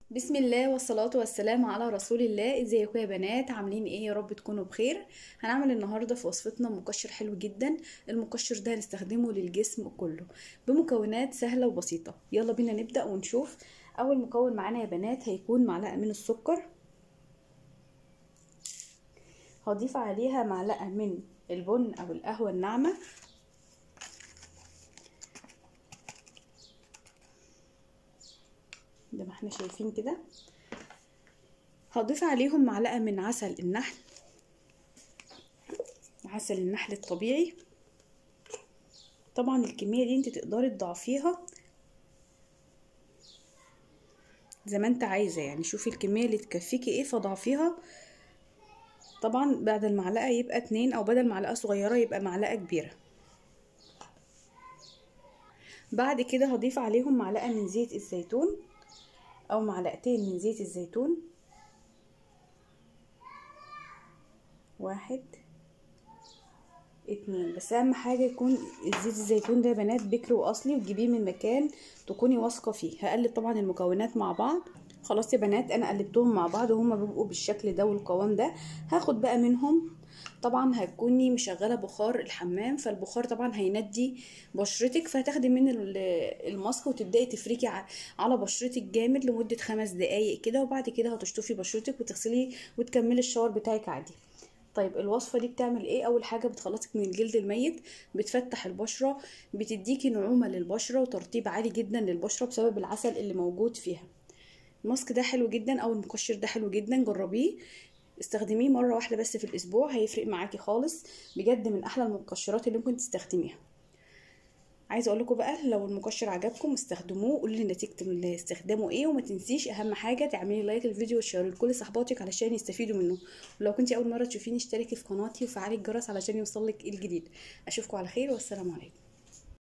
بسم الله والصلاة والسلام على رسول الله. ازيكم يا بنات؟ عاملين ايه؟ يا رب تكونوا بخير. هنعمل النهاردة في وصفتنا مقشر حلو جدا. المقشر ده هنستخدمه للجسم كله بمكونات سهلة وبسيطة. يلا بينا نبدأ ونشوف. اول مكون معانا يا بنات هيكون معلقة من السكر، هضيف عليها معلقة من البن او القهوة الناعمة، زي ما احنا شايفين كده. هضيف عليهم معلقة من عسل النحل، عسل النحل الطبيعي. طبعا الكمية دي انت تقدري تضاعفيها زي ما انت عايزة، يعني شوفي الكمية اللي تكفيكي ايه فضاعفيها. طبعا بعد المعلقة يبقى 2، او بدل معلقة صغيرة يبقى معلقة كبيرة. بعد كده هضيف عليهم معلقة من زيت الزيتون او معلقتين من زيت الزيتون. 1 2، بس اهم حاجة يكون زيت الزيتون ده يا بنات بكر واصلي، وتجيبيه من مكان تكوني واثقة فيه. هقلب طبعا المكونات مع بعض. خلاص يا بنات انا قلبتهم مع بعض وهما بيبقوا بالشكل ده والقوام ده. هاخد بقى منهم، طبعا هتكوني مشغله بخار الحمام، فالبخار طبعا هيندي بشرتك، فهتاخدي من الماسك وتبداي تفركي على بشرتك جامد لمده 5 دقايق كده، وبعد كده هتشطفي بشرتك وتغسلي وتكملي الشاور بتاعك عادي. طيب الوصفه دي بتعمل ايه؟ اول حاجه بتخلصك من الجلد الميت، بتفتح البشره، بتديكي نعومه للبشره وترطيب عالي جدا للبشره بسبب العسل اللي موجود فيها. الماسك ده حلو جدا او المقشر ده حلو جدا، جربيه. استخدميه مره واحده بس في الاسبوع، هيفرق معاكي خالص بجد. من احلى المقشرات اللي ممكن تستخدميها. عايزه اقول لكم بقى، لو المقشر عجبكم استخدموه، قولوا لي نتيجه استخدامه ايه، وما تنسيش اهم حاجه تعملي لايك للفيديو وتشيريه لكل صحباتك علشان يستفيدوا منه. ولو كنتي اول مره تشوفيني اشتركي في قناتي وفعلي الجرس علشان يوصلك الجديد. اشوفكم على خير والسلام عليكم.